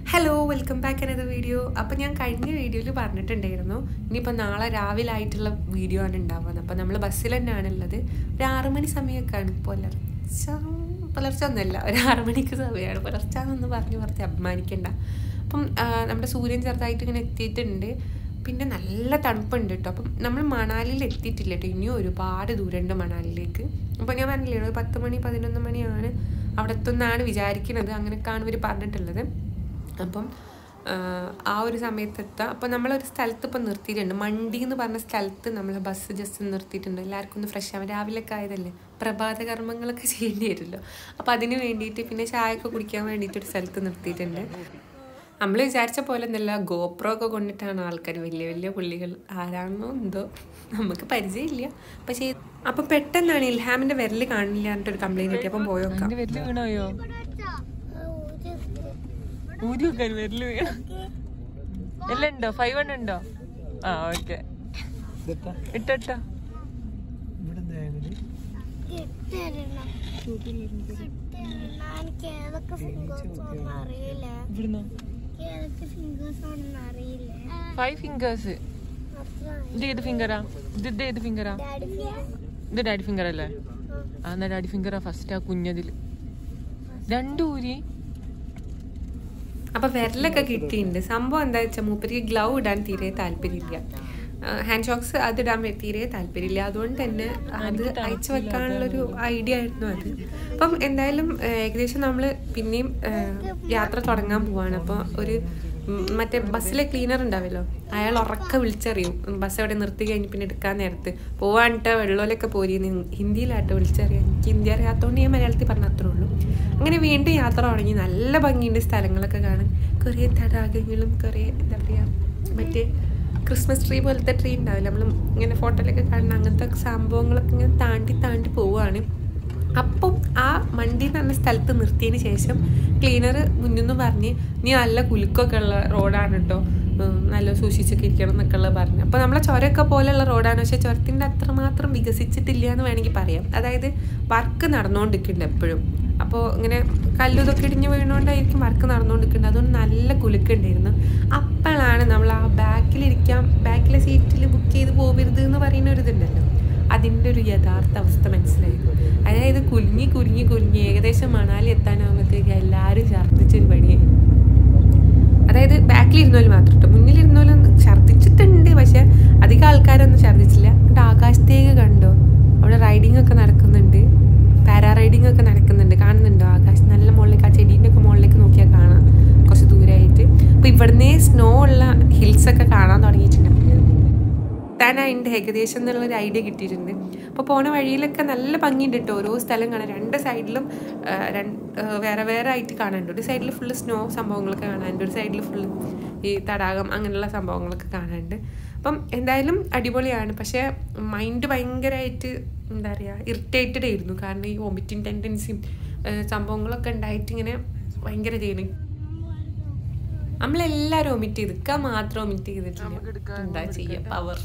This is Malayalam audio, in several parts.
Hello welcome back another video. അപ്പോൾ ഞാൻ കഴിഞ്ഞ വീഡിയോയിൽ പറഞ്ഞിട്ടുണ്ടായിരുന്നു ഇനിയിപ്പോൾ നാളെ രാവിലെ ആയിട്ടുള്ള വീഡിയോ ആണ് ഉണ്ടാവുന്നത്. അപ്പോൾ നമ്മൾ ബസ്സിൽ തന്നെയാണുള്ളത്. ഒരു 6 മണി സമയമൊക്കെയാണ്. പുലർച്ചെ ഒന്നുമല്ല, ഒരു 6 മണിക്ക് സമയമാണ്. പുലർച്ചെന്നൊന്ന് പറഞ്ഞ് അഭിമാനിക്കണ്ട. അപ്പം നമ്മുടെ സൂര്യൻ ചെറുതായിട്ട് ഇങ്ങനെ എത്തിയിട്ടുണ്ട്. പിന്നെ നല്ല തണുപ്പുണ്ട് കേട്ടോ. അപ്പം നമ്മൾ മണാലിയിൽ എത്തിയിട്ടില്ല കേട്ടോ. ഇനിയും ഒരുപാട് ദൂരമുണ്ട് മണാലിയിലേക്ക്. അപ്പോൾ ഞാൻ പറഞ്ഞില്ലേ, ഒരു 10 മണി 11 മണിയാണ് അവിടെ എത്തുമെന്നാണ് വിചാരിക്കുന്നത്. അങ്ങനെയൊക്കെയാണ് ഇവർ പറഞ്ഞിട്ടുള്ളത്. അപ്പം ആ ഒരു സമയത്തെത്താം. അപ്പോൾ നമ്മളൊരു സ്ഥലത്ത് ഇപ്പം നിർത്തിയിട്ടുണ്ട്. മണ്ടി എന്ന് പറഞ്ഞ സ്ഥലത്ത് നമ്മൾ ബസ് ജസ്റ്റ് നിർത്തിയിട്ടുണ്ട്. എല്ലാവർക്കും ഒന്ന് ഫ്രഷ് ആവാൻ. രാവിലെയൊക്കെ ആയതല്ലേ, പ്രഭാത കർമ്മങ്ങളൊക്കെ ചെയ്യേണ്ടി വരുമല്ലോ. അപ്പോൾ അതിന് വേണ്ടിയിട്ട് പിന്നെ ചായയൊക്കെ കുടിക്കാൻ വേണ്ടിയിട്ട് ഒരു സ്ഥലത്ത് നിർത്തിയിട്ടുണ്ട്. നമ്മൾ വിചാരിച്ച പോലെ ഒന്നല്ല, ഗോപ്രോ ഒക്കെ കൊണ്ടിട്ടാണ് ആൾക്കാർ, വലിയ വലിയ പുള്ളികൾ. ആരാണെന്നോ എന്തോ നമുക്ക് പരിചയമില്ല. പക്ഷേ അപ്പം പെട്ടെന്നാണ് ഇൽഹാമിൻ്റെ വിരൽ കാണില്ല എന്നിട്ടൊരു കംപ്ലൈൻറ്റ് കിട്ടി. അപ്പം പോയോക്കാം. എല്ലാം ഉണ്ടോ? 5 ഉണ്ടോ? ആ ഓക്കെ, ഇട്ടോ. Five fingers. ഇത് ഏത് ഫിംഗറാ? ഇത് ഏത് ഫിംഗറാ? ഇത് ഡാഡി ഫിംഗർ അല്ലേ? ആ എന്നാ ഡാഡി ഫിംഗറാ ഫസ്റ്റ്. ആ കുഞ്ഞതില് 2 ഊരി. അപ്പോൾ വിരലൊക്കെ കിട്ടിയിട്ടുണ്ട്. സംഭവം എന്താ വെച്ചാൽ മൂപ്പർക്ക് ഗ്ലൗ ഇടാൻ തീരെ താല്പര്യമില്ല. ഹാൻഡ് ഷോക്സ് അതിടാൻ തീരെ താല്പര്യമില്ല. അതുകൊണ്ട് തന്നെ അത് അയച്ചു വെക്കാനുള്ളൊരു ഐഡിയ ആയിരുന്നു അത്. അപ്പം എന്തായാലും ഏകദേശം നമ്മൾ പിന്നെയും യാത്ര തുടങ്ങാൻ പോവാണ്. അപ്പോൾ ഒരു മറ്റേ ബസ്സിലെ ക്ലീനർ ഉണ്ടാവല്ലോ, അയാൾ ഉറക്കെ വിളിച്ചറിയും ബസ് എവിടെ നിർത്തി കഴിഞ്ഞ് പിന്നെ എടുക്കാൻ നേരത്ത്. പോവാനിട്ട് വെള്ളോലൊക്കെ പോരിയെന്ന് ഹിന്ദിയിലാട്ടോ വിളിച്ചറിയാം. എനിക്ക് ഹിന്ദി അറിയാത്തതുകൊണ്ട് ഞാൻ മലയാളത്തിൽ പറഞ്ഞ അത്രേ ഉള്ളൂ. അങ്ങനെ വീണ്ടും യാത്ര തുടങ്ങി. നല്ല ഭംഗിയുണ്ട് സ്ഥലങ്ങളൊക്കെ കാണാൻ. കുറേ തടാകങ്ങളും കുറേ എന്താ പറയുക, മറ്റേ ക്രിസ്മസ് ട്രീ പോലത്തെ ട്രീ ഉണ്ടാവില്ല, നമ്മൾ ഇങ്ങനെ ഫോട്ടോയിലൊക്കെ കാണുന്ന അങ്ങനത്തെ സംഭവങ്ങളൊക്കെ ഇങ്ങനെ താണ്ടി പോവുകയാണ്. അപ്പം ആ മണ്ടി എന്ന് പറഞ്ഞ സ്ഥലത്ത് നിർത്തിയതിന് ശേഷം ക്ലീനർ മുന്നിൽ പറഞ്ഞ് നീ നല്ല കുലുക്കൊക്കെ ഉള്ള റോഡാണ് കേട്ടോ, നല്ല സൂക്ഷിച്ചൊക്കെ ഇരിക്കണം എന്നൊക്കെ ഉള്ളത് പറഞ്ഞു. അപ്പോൾ നമ്മളെ ചുരമൊക്കെ പോലെയുള്ള റോഡാണ്, പക്ഷേ ചുരത്തിൻ്റെ അത്രമാത്രം വികസിച്ചിട്ടില്ല എന്ന് വേണമെങ്കിൽ പറയാം. അതായത് വർക്ക് നടന്നുകൊണ്ടിരിക്കുന്നുണ്ട് എപ്പോഴും. അപ്പോൾ ഇങ്ങനെ കല്ലുതൊക്കെ ഇടിഞ്ഞ് വീണുകൊണ്ടായിരിക്കും വർക്ക് നടന്നുകൊണ്ടിരിക്കുന്നുണ്ട്. അതുകൊണ്ട് നല്ല കുലുക്കുണ്ടായിരുന്നു. അപ്പോഴാണ് നമ്മൾ ആ ബാക്കിലെ സീറ്റിൽ ബുക്ക് ചെയ്ത് പോകരുത് എന്ന് പറയുന്ന ഒരു ഇതുണ്ടല്ലോ, അതിൻ്റെ ഒരു യഥാർത്ഥ അവസ്ഥ മനസ്സിലായത്. അതായത് കുലുങ്ങി ഏകദേശം മണാലി എത്താനാകുമ്പോഴത്തേക്ക് എല്ലാവരും ഛർദ്ദിച്ചൊരു പണിയായി. അതായത് ബാക്കിലിരുന്നോലും മാത്രം കേട്ടോ, മുന്നിലിരുന്നോലും ഛർദ്ദിച്ചിട്ടുണ്ട്. പക്ഷെ അധികം ആൾക്കാരൊന്നും ഛർദ്ദിച്ചില്ല. എന്നിട്ട് ആകാശത്തേക്ക് കണ്ടോ, അവിടെ റൈഡിങ് ഒക്കെ നടക്കുന്നുണ്ട്, പാരാ റൈഡിങ് ഒക്കെ നടക്കുന്നുണ്ട്. കാണുന്നുണ്ടോ ആകാശം? നല്ല മുകളിലേക്ക്, ആ ചെടീൻ്റെ ഒക്കെ മുകളിലേക്ക് നോക്കിയാൽ കാണാം കുറച്ച് ദൂരമായിട്ട്. അപ്പോൾ ഇവിടുന്ന് സ്നോ ഉള്ള ഹിൽസൊക്കെ കാണാൻ തുടങ്ങിയിട്ടുണ്ട്. അതിൻ്റെ ഏകദേശം എന്നുള്ളൊരു ഐഡിയ കിട്ടിയിട്ടുണ്ട്. അപ്പോൾ പോണ വഴിയിലൊക്കെ നല്ല ഭംഗിയുണ്ട് കേട്ടോ. ഓരോ സ്ഥലം കാണാൻ 2 സൈഡിലും വേറെ ആയിട്ട് കാണാനുണ്ട്. ഒരു സൈഡിൽ ഫുള്ള് സ്നോ സംഭവങ്ങളൊക്കെ കാണാനുണ്ട്, ഒരു സൈഡിൽ ഫുള്ള് ഈ തടാകം അങ്ങനെയുള്ള സംഭവങ്ങളൊക്കെ കാണാനുണ്ട്. അപ്പം എന്തായാലും അടിപൊളിയാണ്. പക്ഷേ മൈൻഡ് ഭയങ്കരമായിട്ട് എന്താ പറയുക, ഇറിറ്റേറ്റഡ് ആയിരുന്നു. കാരണം ഈ വോമിറ്റിംഗ് ടെൻഡൻസിയും സംഭവങ്ങളൊക്കെ ഉണ്ടായിട്ട് ഇങ്ങനെ ഭയങ്കര ചെയ്യണം. നമ്മളെല്ലാവരും വോമിറ്റ് ചെയ്തിക്ക മാത്രം വോമിറ്റ് ചെയ്തിട്ടില്ല, എന്താ ചെയ്യുക, പവർ.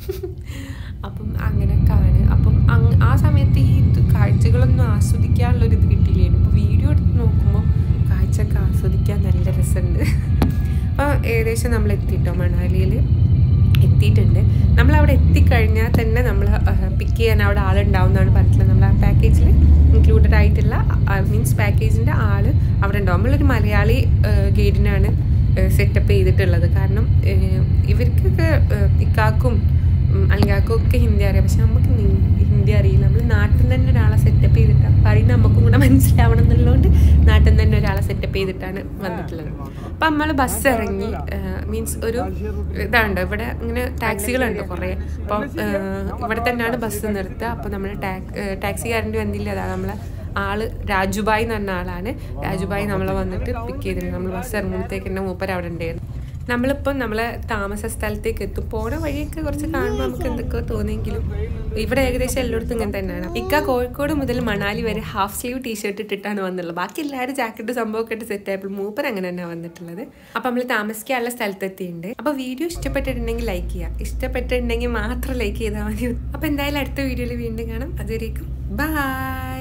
അപ്പം അങ്ങനെയൊക്കെയാണ്. അപ്പം ആ സമയത്ത് ഈ കാഴ്ചകളൊന്നും ആസ്വദിക്കാനുള്ളൊരു ഇത് കിട്ടിയില്ലായിരുന്നു. ഇപ്പോൾ വീഡിയോ എടുത്ത് നോക്കുമ്പോൾ കാഴ്ചയൊക്കെ ആസ്വദിക്കാൻ നല്ല രസമുണ്ട്. അപ്പോൾ ഏകദേശം നമ്മൾ എത്തിയിട്ടോ, മണാലിയിൽ എത്തിയിട്ടുണ്ട്. നമ്മളവിടെ എത്തിക്കഴിഞ്ഞാൽ തന്നെ നമ്മൾ പിക്ക് ചെയ്യാൻ അവിടെ ആളുണ്ടാവുമെന്നാണ് പറഞ്ഞിട്ടുള്ളത്. നമ്മൾ ആ പാക്കേജിൽ ഇൻക്ലൂഡഡ് ആയിട്ടുള്ള മീൻസ് പാക്കേജിൻ്റെ ആൾ അവിടെ ഉണ്ടാവും. നമ്മളൊരു മലയാളി ഗൈഡിനാണ് സെറ്റപ്പ് ചെയ്തിട്ടുള്ളത്. കാരണം ഇവർക്കൊക്കെ ഇക്കാക്കും അലിങ്കാക്കും ഒക്കെ ഹിന്ദി അറിയാം, പക്ഷെ നമുക്ക് ഹിന്ദി അറിയില്ല. നമ്മൾ നാട്ടിൽ തന്നെ ഒരാളെ സെറ്റപ്പ് ചെയ്തിട്ടാണ് പറയുന്നത്, നമുക്കും കൂടെ മനസ്സിലാവണം എന്നുള്ളതുകൊണ്ട് നാട്ടിൽ തന്നെ ഒരാളെ സെറ്റപ്പ് ചെയ്തിട്ടാണ് വന്നിട്ടുള്ളത്. അപ്പം നമ്മൾ ബസ് ഇറങ്ങി, മീൻസ് ഒരു ഇതാണ്ട് ഇവിടെ ഇങ്ങനെ ടാക്സികളുണ്ട് കുറേ. അപ്പം ഇവിടെ തന്നെയാണ് ബസ് നിർത്തുക. അപ്പോൾ നമ്മൾ ടാക്സിക്കാരൻ്റെ വന്നില്ല, അതാണ് നമ്മളെ ആള് രാജുബായി എന്ന് പറഞ്ഞ ആളാണ്. രാജുബായി നമ്മളെ വന്നിട്ട് പിക്ക് ചെയ്തിട്ടുണ്ട്. നമ്മൾ ബസ് ഇറങ്ങുമ്പോഴത്തേക്ക് തന്നെ മൂപ്പർ അവിടെ ഉണ്ടായിരുന്നു. നമ്മളിപ്പം നമ്മളെ താമസ സ്ഥലത്തേക്ക് എത്തും. പോണ വഴിയൊക്കെ കുറച്ച് കാണുമ്പോൾ നമുക്ക് എന്തൊക്കെ തോന്നിയെങ്കിലും ഇവിടെ ഏകദേശം എല്ലായിടത്തും ഇങ്ങനെ തന്നെയാണ്. ഇക്ക കോഴിക്കോട് മുതൽ മണാലി വരെ ഹാഫ് സ്ലീവ് ടീഷർട്ട് ഇട്ടിട്ടാണ് വന്നുള്ളത്. ബാക്കി എല്ലാവരും ജാക്കറ്റ് സംഭവമൊക്കെ ഇട്ട് സെറ്റ് ആയപ്പോൾ മൂപ്പർ അങ്ങനെ തന്നെ വന്നിട്ടുള്ളത്. അപ്പം നമ്മൾ താമസിക്കാനുള്ള സ്ഥലത്തെത്തിയിട്ടുണ്ട്. അപ്പോൾ വീഡിയോ ഇഷ്ടപ്പെട്ടിട്ടുണ്ടെങ്കിൽ ലൈക്ക് ചെയ്യുക, ഇഷ്ടപ്പെട്ടിട്ടുണ്ടെങ്കിൽ മാത്രം ലൈക്ക് ചെയ്താൽ മതി. അപ്പോൾ എന്തായാലും അടുത്ത വീഡിയോയിൽ വീണ്ടും കാണാം. അതുവരേക്കും ബൈ.